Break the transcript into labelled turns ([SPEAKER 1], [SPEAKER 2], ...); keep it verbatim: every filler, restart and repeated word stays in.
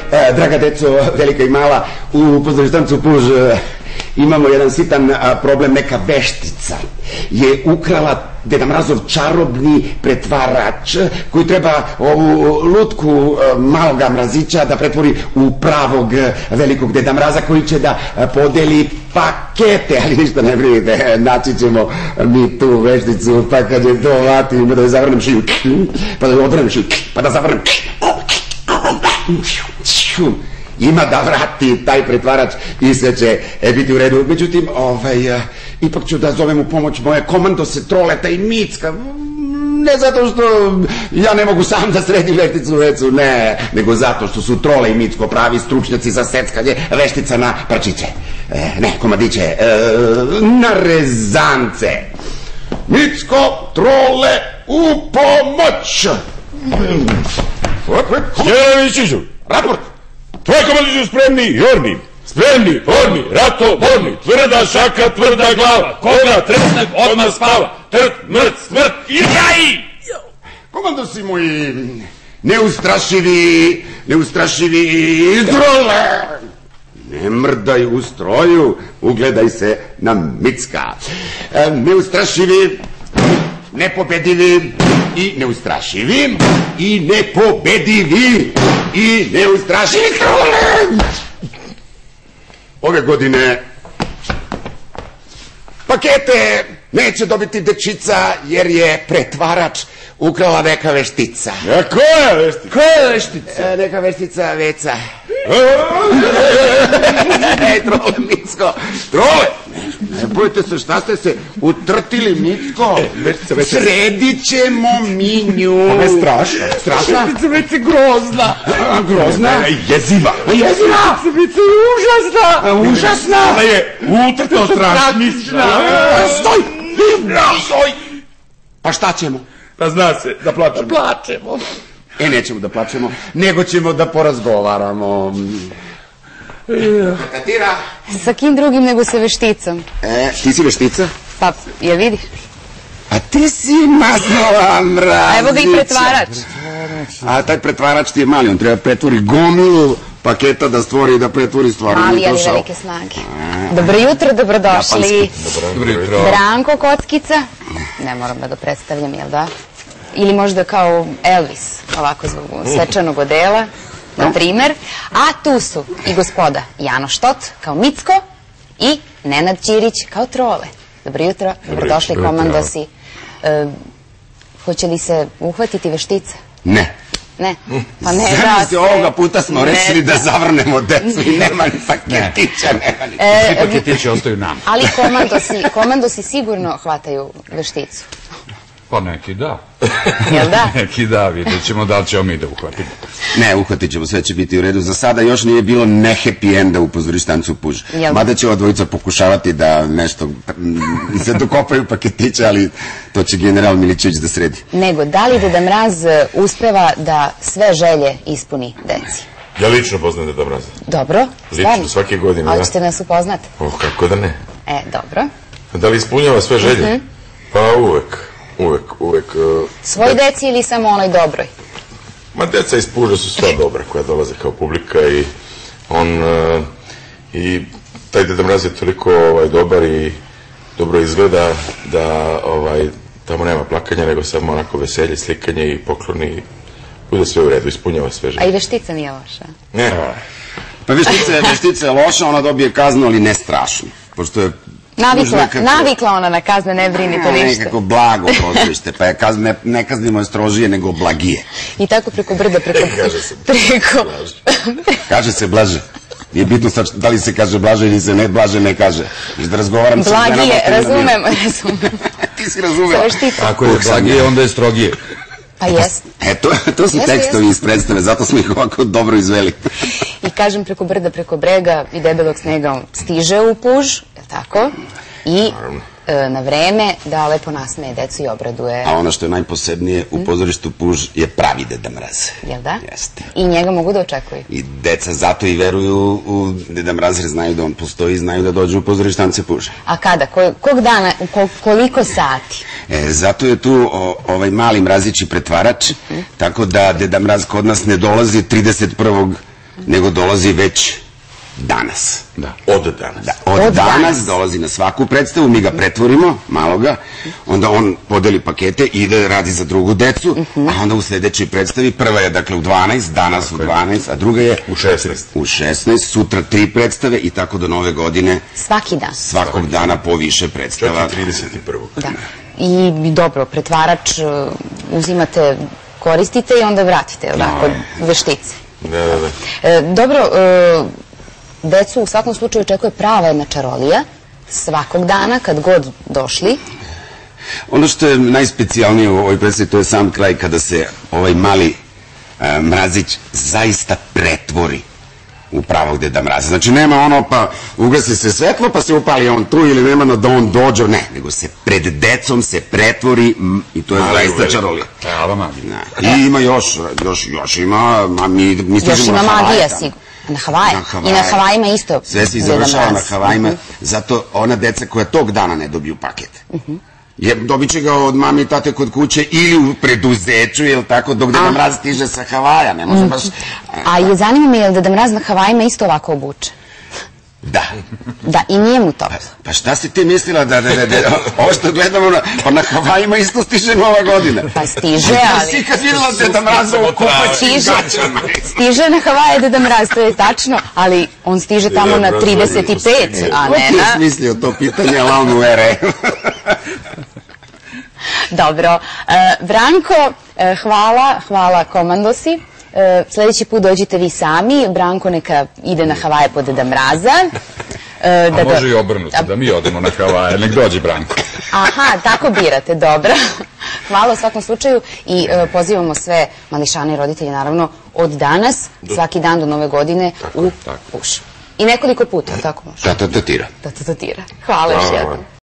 [SPEAKER 1] draga deco, velika i mala, u pozorištancu Puž imamo jedan sitan problem. Neka veštica je ukrala Deda Mrazov čarobni pretvarač koji treba ovu lutku maloga mrazića da pretvori u pravog velikog Deda Mraza koji će da podeli pakete, ali ništa ne brinite, naći ćemo mi tu vešticu, pa kad je to vatim, da je zavrnem šiju, pa da je odvrnem šiju, pa da zavrnem ima da vrati taj pretvarač i sve će biti u redu. Međutim, ipak ću da zovem u pomoć moje komandose Troleta i Micka. Ne zato što ja ne mogu sam da sredim vešticu vecu, ne, nego zato što su Trole i Micko pravi stručnjaci za seckanje veštica na parčiće. Ne, komadiće, na rezance. Micko, Trole, u pomoć!
[SPEAKER 2] Jelevićiću, raport! Tvoje komandi su spremni, jorni, spremni, forni, ratoborni, tvrda šaka, tvrda glava, koga tresnak odmah spava, trt, mrt, smrt i jaji!
[SPEAKER 1] Komandosi moji, neustrašivi, neustrašivi Trole! Ne mrdaj u stroju, ugledaj se na Micka. Neustrašivi, nepobedivi i neustrašivi i nepobedivi i neustrašivi Trole! Ove godine pakete neće dobiti dečica jer je pretvarač ukrala neka veštica.
[SPEAKER 2] A koja veštica?
[SPEAKER 1] Koja veštica? Neka veštica veca. Ej, Trole, Micko, Trole! Ne bojte se, šta ste se utrtili, Micko? Sredit ćemo mi nju.
[SPEAKER 2] Ona je strašna.
[SPEAKER 1] Strašna?
[SPEAKER 2] Veštica već je grozna.
[SPEAKER 1] Grozna?
[SPEAKER 2] Jeziva.
[SPEAKER 1] Jeziva?
[SPEAKER 2] Veštica je užasna.
[SPEAKER 1] Užasna?
[SPEAKER 2] Ona je utrto strašnična.
[SPEAKER 1] Stoj! Stoj! Pa šta ćemo?
[SPEAKER 2] Pa zna se, da plačemo.
[SPEAKER 1] Plačemo. E, nećemo da plačemo, nego ćemo da porazgovaramo. Katira?
[SPEAKER 3] Sa kim drugim nego sa vešticom?
[SPEAKER 1] E, ti si veštica?
[SPEAKER 3] Pa, jel vidiš?
[SPEAKER 1] A ti si maznula mrazića.
[SPEAKER 3] Evo ga i pretvarač.
[SPEAKER 1] A taj pretvarač ti je mali, on treba pretvori gomilu paketa da stvori i da pretvori stvarno.
[SPEAKER 3] Mali, ali velike snage. Dobro jutro, dobrodošli.
[SPEAKER 2] Dobro jutro.
[SPEAKER 3] Branko Kockica. Ne moram da ga predstavljam, jel da? Ili možda kao Elvis, ovako zbog svečanog odela, na primer. A tu su i gospoda Jano Štot kao Micko i Nenad Ćirić kao Trole. Dobro jutro, dobrodošli komandosi. Hoće li se uhvatiti veštica?
[SPEAKER 1] Ne.
[SPEAKER 3] Ne? Pa ne da
[SPEAKER 1] Zamisli, ovoga puta smo rešili da zavrnemo decu i nema ni paketića, nema ni...
[SPEAKER 2] Svi paketići ostaju nam.
[SPEAKER 3] Ali komandosi sigurno hvataju vešticu.
[SPEAKER 2] Pa neki da.
[SPEAKER 3] Jel da?
[SPEAKER 2] Neki da, vidjet ćemo da li ćemo mi da uhvatimo.
[SPEAKER 1] Ne, uhvatit ćemo, sve će biti u redu. Za sada još nije bilo ne happy enda u pozorištancu Puž. Mada će ova dvojica pokušavati da nešto se dokopaju paketiće, ali to će general Milićević da sredi.
[SPEAKER 3] Nego, da li Deda Mraz uspeva da sve želje ispuni deci?
[SPEAKER 2] Ja lično poznam Deda Mraza.
[SPEAKER 3] Dobro, stvarno.
[SPEAKER 2] Lično, svake godine, da.
[SPEAKER 3] Ali ćete nas upoznati?
[SPEAKER 2] Oh, kako da ne.
[SPEAKER 3] E, dobro.
[SPEAKER 2] Da li ispunjava sve želje? Pa uvek. Uvek, uvek...
[SPEAKER 3] Svoj deci ili samo onoj dobroj?
[SPEAKER 2] Ma, deca iz Puža su sva dobra koja dolaze kao publika i on... I taj Deda Mraz je toliko dobar i dobro izgleda da tamo nema plakanja, nego samo onako veselje, slikanje i pokloni i bude sve u redu, ispunjava sve želje.
[SPEAKER 3] A i veštica nije loša?
[SPEAKER 2] Ne.
[SPEAKER 1] Pa veštica je loša, ona dobije kaznu, ali ne strašno. Pošto je...
[SPEAKER 3] Navikla ona na kazne, ne brinite ništa.
[SPEAKER 1] Nekako blago pozorište, pa ne kaznimo je strožije nego blagije.
[SPEAKER 3] I tako preko brda, preko...
[SPEAKER 2] Kaže se blaže.
[SPEAKER 1] Kaže se blaže. Nije bitno sad da li se kaže blaže ili se ne blaže ne kaže. Da razgovaram sa ženama...
[SPEAKER 3] Blagije, razumem, razumem.
[SPEAKER 1] Ti si razumela.
[SPEAKER 2] Ako je blagije, onda je strogije.
[SPEAKER 3] Pa jest.
[SPEAKER 1] E, to su tekstovi iz predstave, zato smo ih ovako dobro izveli.
[SPEAKER 3] I kažem, preko brda, preko brega i debelog snega stiže u Puž, je tako? I na vreme da lepo nasmeje decu i obraduje.
[SPEAKER 1] A ono što je najposebnije u pozorištu Puž je pravi Deda Mraz.
[SPEAKER 3] Jel da?
[SPEAKER 1] Jeste.
[SPEAKER 3] I njega mogu da očekuju.
[SPEAKER 1] I deca zato i veruju u Deda Mraz jer znaju da on postoji i znaju da dođu u pozorištance Puž.
[SPEAKER 3] A kada? Kog dana? Koliko sati?
[SPEAKER 1] Zato je tu ovaj mali mrazići pretvarač, tako da Deda Mraz kod nas ne dolazi trideset prvog nego dolazi već danas.
[SPEAKER 2] Da. Od danas.
[SPEAKER 1] Da, od,
[SPEAKER 3] Od
[SPEAKER 1] danas,
[SPEAKER 3] danas
[SPEAKER 1] dolazi na svaku predstavu, mi ga pretvorimo, malo ga, onda on podeli pakete, ide, radi za drugu decu, a onda u sledećoj predstavi, prva je dakle u dvanaest, danas u dvanaest, a druga je
[SPEAKER 2] U šesnaest.
[SPEAKER 1] u šesnaest, sutra tri predstave i tako do nove godine
[SPEAKER 3] Svaki dan.
[SPEAKER 1] svakog dana po više predstava.
[SPEAKER 2] Čak i trideset prvog
[SPEAKER 3] Da. I dobro, pretvarač uh, uzimate, koristite i onda vratite, jel da, kod veštice.
[SPEAKER 2] Da, da, da.
[SPEAKER 3] E, dobro, e, decu u svakom slučaju očekuje prava jedna čarolija, svakog dana, kad god došli.
[SPEAKER 1] Ono što je najspecijalnije u ovoj predstavi, to je sam kraj kada se ovaj mali e, Mrazić zaista pretvori u pravog Deda Mraza. Znači nema ono pa ugasi se svetlo pa se upali on tu ili nema da on dođe, ne, nego se pred decom se pretvori m, i to je
[SPEAKER 2] Mali
[SPEAKER 1] zaista
[SPEAKER 2] uvelik.
[SPEAKER 1] čarolija.
[SPEAKER 4] Prava magija.
[SPEAKER 1] Da. I ima još, još, još ima, ma mi, mi
[SPEAKER 3] Još
[SPEAKER 1] stižemo
[SPEAKER 3] ima
[SPEAKER 1] na Havaje
[SPEAKER 3] magija
[SPEAKER 1] tamo.
[SPEAKER 3] sigurno. Na Havaje.
[SPEAKER 1] Na Havaje.
[SPEAKER 3] I na Havajima isto.
[SPEAKER 1] Sve se
[SPEAKER 3] Deda
[SPEAKER 1] završava na
[SPEAKER 3] Mraz.
[SPEAKER 1] Havajima, zato ona deca koja tog dana ne dobiju paket. Je, dobit će ga od mame i tate kod kuće ili u preduzeću, jel tako, dok Deda Mraz stiže sa Havaja, ne može baš...
[SPEAKER 3] A je zanima me je li Deda Mraz na Havajima isto ovako obuče?
[SPEAKER 1] Da.
[SPEAKER 3] Da, i nije mu toplo.
[SPEAKER 1] Pa šta si ti mislila da, da, da, da ovo što gledamo na, pa na Havajima isto stiže Nova godina.
[SPEAKER 3] Pa stiže,
[SPEAKER 1] Ja
[SPEAKER 3] ali...
[SPEAKER 1] si kad videla Deda Mraza u kupaćim
[SPEAKER 3] Stiže,
[SPEAKER 1] gaćama.
[SPEAKER 3] stiže na Havaje Deda Mraz, to je tačno, ali on stiže tamo
[SPEAKER 2] Deda
[SPEAKER 3] na
[SPEAKER 2] Mraz
[SPEAKER 3] trideset pet,
[SPEAKER 2] vodi
[SPEAKER 3] a
[SPEAKER 1] Ko
[SPEAKER 3] ne
[SPEAKER 1] ti je
[SPEAKER 3] na...
[SPEAKER 1] smislio to pitanje, ali on u ere?
[SPEAKER 3] Dobro. E, Branko, e, hvala, hvala komandosi. E, sledeći put dođite vi sami, Branko neka ide na Havaje po Deda Mraza. E,
[SPEAKER 4] A može i obrnuto, da mi odemo na Havaje, nek dođe Branko.
[SPEAKER 3] Aha, tako birate, dobro. Hvala u svakom slučaju i e, pozivamo sve mališane i roditelje, naravno, od danas, svaki dan do nove godine u
[SPEAKER 4] tako.
[SPEAKER 3] Puš. I nekoliko puta, tako može.
[SPEAKER 1] Da, to tira.
[SPEAKER 3] Da to tira. Hvala još
[SPEAKER 2] Hvala.
[SPEAKER 3] jednom.